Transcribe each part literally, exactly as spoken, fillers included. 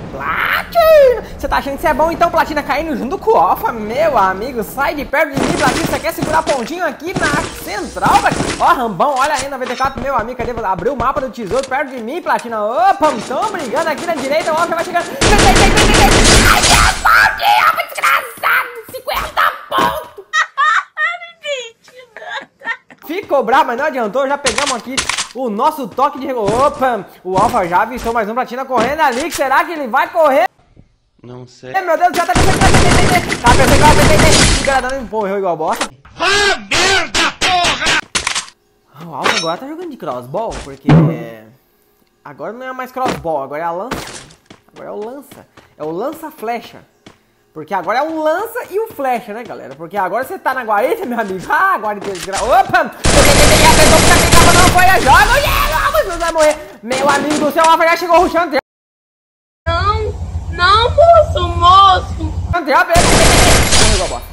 Platina! Você tá achando que você é bom então, Platina, caindo junto com o Alpha? Meu amigo, sai de perto de mim, Platina. Você quer segurar pontinho aqui na central, Platina? Ó, Rambão, olha aí, noventa e quatro, meu amigo, cadê? Abriu o mapa do tesouro perto de mim, Platina. Opa, estão brigando aqui na direita, o Alpha vai chegando. Ai, meu pontinho, Alpha, desgraçado! cinquenta pontos! Ficou bravo, mas não adiantou, já pegamos aqui o nosso toque de... Opa, o Alpha já avistou mais um Platina correndo ali, que será que ele vai correr? Não sei. Meu Deus do céu, tá pensando que vai ter, tá pensando que vai ter, o cara dando um porra igual bosta. Ah, merda, porra! O Alpha agora tá jogando de crossball, porque agora não é mais crossball, agora é a lança. Agora é o lança, é o lança-flecha. Porque agora é o lança e o flecha, né, galera? Porque agora você tá na guarita, meu amigo. Ah, guarita desgraçada. Opa! Não foi a joga, você vai morrer. Meu amigo do céu, o Alpha já chegou rushando. Não, não, moço, moço. Morreu igual bosta.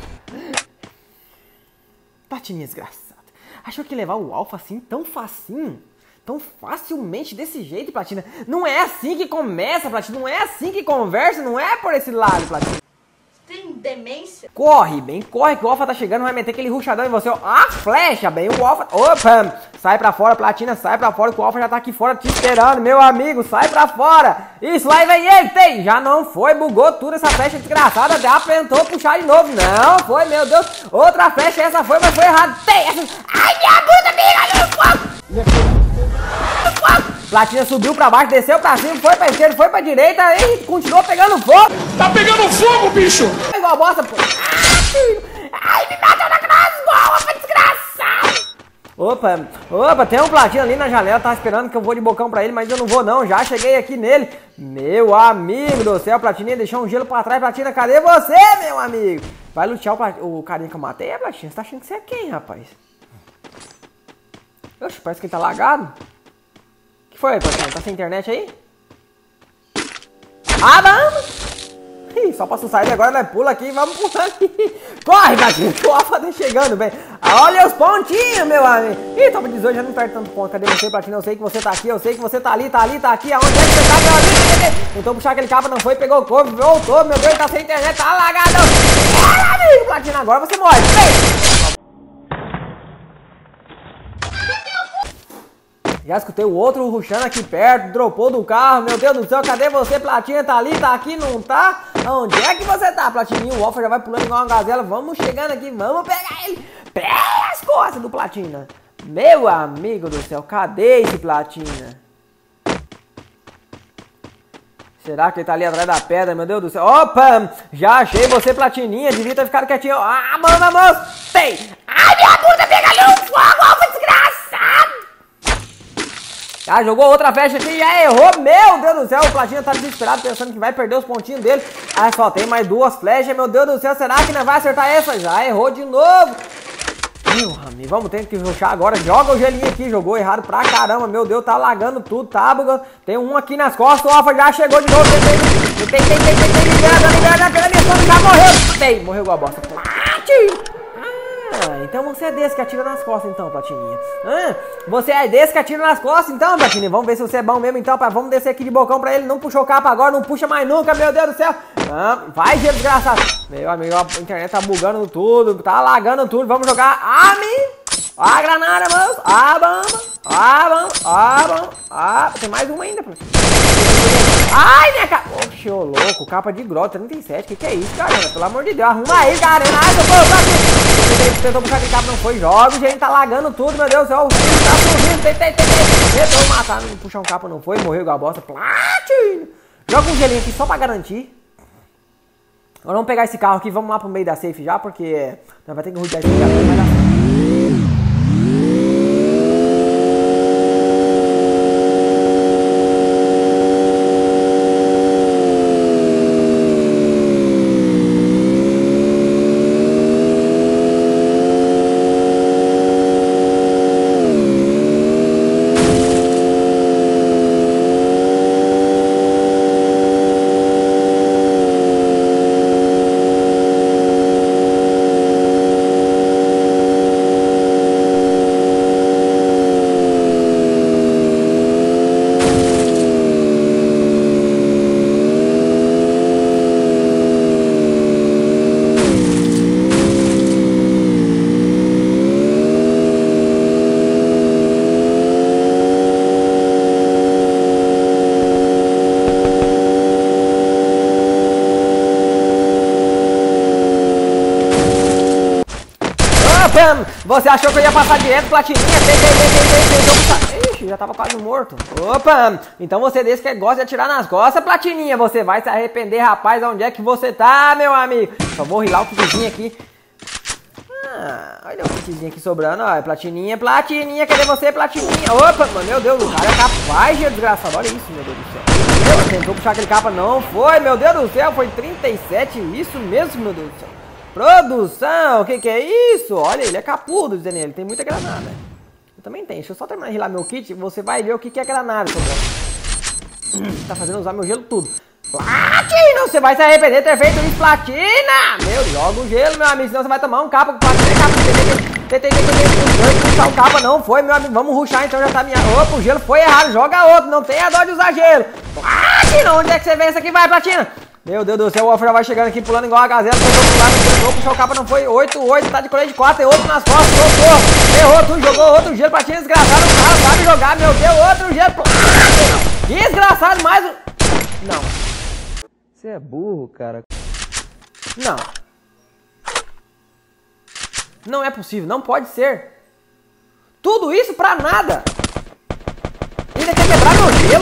Platininha desgraçada. Achou que levar o Alpha assim tão facinho? Tão facilmente desse jeito, Platina? Não é assim que começa, Platina. Não é assim que conversa. Não é por esse lado, Platina. Tem demência? Corre, bem, corre que o Alpha tá chegando, vai meter aquele rushadão em você, ó. A flecha, bem, o Alpha... Opa! Sai pra fora, Platina, sai pra fora, que o Alpha já tá aqui fora te esperando, meu amigo, sai pra fora. Isso, lá vem ele, tem! Já não foi, bugou tudo essa flecha desgraçada, já tentou puxar de novo. Não, foi, meu Deus. Outra flecha, essa foi, mas foi errado. Tem essa... Ai, minha puta, amiga, no fogo! Platina subiu pra baixo, desceu pra cima, foi pra esquerda, foi pra direita e continuou pegando fogo. Tá pegando fogo, bicho! É igual bosta, pô. Ai, me matou na crossbow, foi desgraçado. Opa, opa, tem um Platina ali na janela, tá esperando que eu vou de bocão pra ele, mas eu não vou não, já cheguei aqui nele. Meu amigo do céu, Platininha deixou um gelo pra trás, Platina, cadê você, meu amigo? Vai lutear o, Plat... o carinha que eu matei, é, Platina? Você tá achando que você é quem, rapaz? Oxe, parece que ele tá lagado. Que foi, Platina? Tá sem internet aí? Ah, vamos! Ih, só pra sair agora, nós pula aqui, vamos pular aqui. Corre, Platina, o Alpha tá chegando, bem. Olha os pontinhos, meu amigo. Ih, top dezoito, já não perde tanto ponto. Cadê você, Platina? Eu sei que você tá aqui, eu sei que você tá ali, tá ali, tá aqui. Aonde é que você tá, meu amigo? Tentou puxar aquele capa, não foi, pegou o corpo, voltou. Meu Deus, tá sem internet, tá lagadão. É, amigo, Platina, agora você morre. Vem. Já escutei o outro rushando aqui perto, dropou do carro, meu Deus do céu, cadê você, Platina? Tá ali, tá aqui, não tá? Onde é que você tá, Platininho? O Alpha já vai pulando igual uma gazela, vamos chegando aqui, vamos pegar ele. Pega as costas do Platina. Meu amigo do céu, cadê esse Platina? Será que ele tá ali atrás da pedra, meu Deus do céu? Opa, já achei você, Platininha, devia ter ficado quietinho. Ah, mano, moço, tem. Ai, minha puta, pega ali um fogo, Alpha desgraçado. Ah, jogou outra flecha aqui e já errou. Meu Deus do céu, o Platina tá desesperado pensando que vai perder os pontinhos dele. Ah, só tem mais duas flechas. Meu Deus do céu, será que não vai acertar essa? Já errou de novo. Meu amigo, vamos ter que rushar agora. Joga o gelinho aqui, jogou errado pra caramba. Meu Deus, tá lagando tudo, tá bugando. Tem um aqui nas costas, o Alpha já chegou de novo. Tem, tem, tem, tem, tem, tem, liberada, liberada, pela minha conta, já morreu. Tem, morreu igual a bosta. Ah, então você é desse que atira nas costas então, Platininha. Ah, você é desse que atira nas costas então, Platininha. Vamos ver se você é bom mesmo então, pra... vamos descer aqui de bocão pra ele. Não puxou capa agora, não puxa mais nunca, meu Deus do céu. Ah, vai, gente desgraçado. Meu amigo, a internet tá bugando tudo, tá lagando tudo. Vamos jogar a mim. A granada, moço. A bomba. A bomba. A bomba. Ah, tem mais uma ainda, Platininha. Ai, minha capa. Oxe, ô louco, capa de grota trinta e sete. Que que é isso, cara? Pelo amor de Deus, arruma aí, cara. Ai, socorro, aqui. Tentou puxar aquele capa, não foi. Joga, gente, tá lagando tudo, meu Deus do céu. O filho tá subindo. Tem, tem, tem, tem. Tentou matar, não puxar um capa, não foi. Morreu igual a bosta. Platina. Joga um gelinho aqui só pra garantir. Agora vamos pegar esse carro aqui, vamos lá pro meio da safe já, porque nós vai ter que rodear esse carro, vai dar certo. Opa! Você achou que eu ia passar direto, Platininha? Tem, tem, tem, tem, tem, tem. Ixi, já tava quase morto. Opa! Então você desse que gosta de atirar nas costas, Platininha. Você vai se arrepender, rapaz. Onde é que você tá, meu amigo? Só vou rilar o kitzinho aqui. Ah, olha o kitzinho aqui sobrando. Ó, Platininha, Platininha. Cadê você, Platininha? Opa, mano, meu Deus, o cara é capaz, de desgraçado. Olha isso, meu Deus do céu. Meu, tentou puxar aquele capa, não foi. Meu Deus do céu, foi trinta e sete. Isso mesmo, meu Deus do céu. Produção, o que que é isso? Olha, ele é capudo, dizendo ele. Tem muita granada. Eu também tenho. Deixa eu só terminar de rilar meu kit. Você vai ver o que que é granada, seu bom. Tá fazendo usar meu gelo tudo. Platina, você vai se arrepender de ter feito isso, Platina! Meu, joga o gelo, meu amigo, senão você vai tomar um capa com Platina. Tentei, tentei, tentei, puxar o capa, não foi, meu amigo. Vamos rushar, então já tá minha... Opa, o gelo foi errado, joga outro, não tem a dó de usar gelo. Platina, onde é que você vê isso aqui? Vai, Platina! Meu Deus do céu, o Wolf já vai chegando aqui, pulando igual a gazela. Tentou puxar o capa, não foi. oito, oito, tá de colete de quatro, tem outro nas costas, socorro. Errou, tu jogou outro gelo, Platina, desgraçado. O cara sabe jogar, meu Deus, outro gelo. Platina, desgraçado, mais um... Não. Você é burro, cara. Não. Não é possível, não pode ser. Tudo isso pra nada. Ainda quer quebrar meu gelo.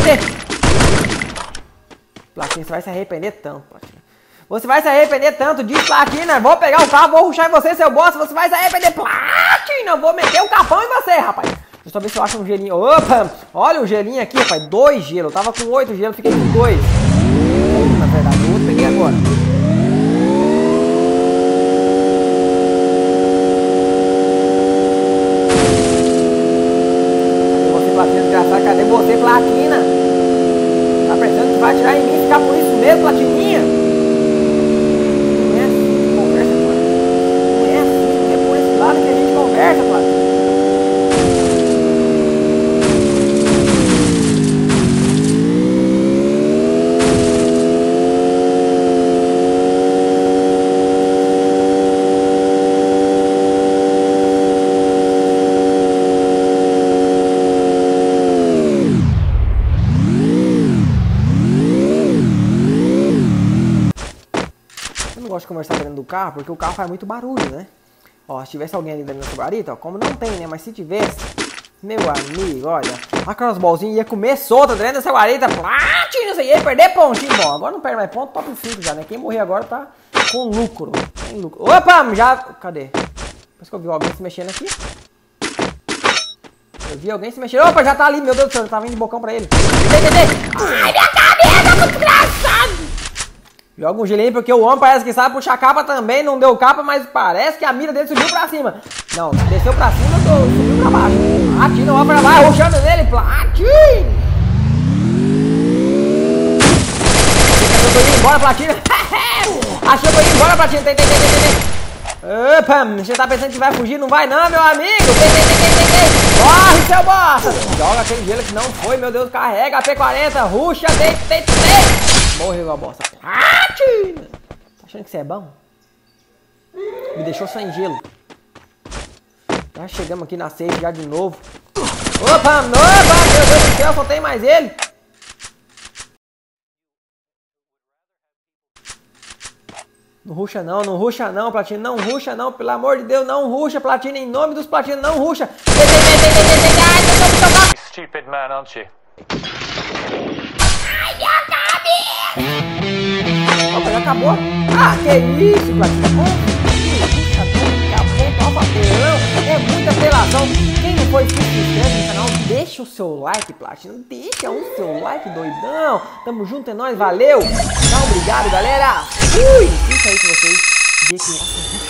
Platina, você vai se arrepender tanto, Platina. Você vai se arrepender tanto disso, Platina. Vou pegar o carro, vou rushar em você, seu bosta. Você vai se arrepender, Platina. Vou meter o capão em você, rapaz. Deixa eu ver se eu acho um gelinho. Opa! Olha o gelinho aqui, rapaz. Dois gelos. Eu tava com oito gelos, fiquei com dois. Na verdade, o outro peguei agora. Cadê você, Platina, desgraçada? Cadê você, Platina? Tá pensando que vai atirar em mim e ficar por isso mesmo, Platininha? Não é assim que conversa, Platina. Não é assim, é por esse lado que a gente conversa, Platina. De conversar dentro do carro, porque o carro faz muito barulho, né? Ó, se tivesse alguém ali dentro da guarita, ó, como não tem, né? Mas se tivesse, meu amigo, olha, a crossballzinha ia comer solta dentro dessa guarita. Platina, você ia perder pontinho. Bom, agora não perde mais ponto, top cinco já, né? Quem morrer agora tá com lucro. Tem lucro. Opa, já... Cadê? Parece que eu vi alguém se mexendo aqui. Eu vi alguém se mexendo. Opa, já tá ali, meu Deus do céu, eu tava indo de bocão pra ele. Ai, minha cabeça, muito engraçado. Joga um gelinho porque o homem parece que sabe puxar capa também, não deu capa, mas parece que a mira dele subiu pra cima. Não, desceu pra cima, subiu pra baixo. Platina, o homem vai rushando nele, Platina! Achei que eu tô indo embora, Platina. Achei que eu tô indo embora, Platina. Tem, tem, tem, tem, tem. Opa, você tá pensando que vai fugir? Não vai não, meu amigo. Tem, tem, tem, tem, tem, tem. Corre, seu bosta. Joga aquele gelo que não foi, meu Deus, carrega a P quarenta, ruxa, tem, tem, tem. Morreu a bosta. Platina! Tá achando que você é bom? Me deixou sem gelo. Já chegamos aqui na safe já de novo. Opa, opa, meu Deus do céu, só tem mais ele. Não ruxa não, não ruxa não, Platina, não ruxa não, pelo amor de Deus, não ruxa, Platina, em nome dos Platina, não ruxa. Stupid man, aren't you? Ai, minha cabeça! Opa, já acabou? Ah, que isso, Platina? É muita apelação. Quem não foi inscrito, se inscreve no canal, deixa o seu like, Platina. Deixa o seu like, doidão. Tamo junto, é nóis, valeu. Tchau, obrigado, galera. Fui! Fica aí com vocês. Vê que